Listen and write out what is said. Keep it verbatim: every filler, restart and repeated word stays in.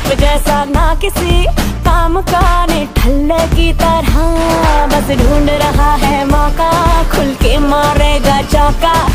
धूप जैसा ना किसी काम का, निठल्ले की तरह बस ढूंढ रहा है मौका, खुल के मारेगा चौका।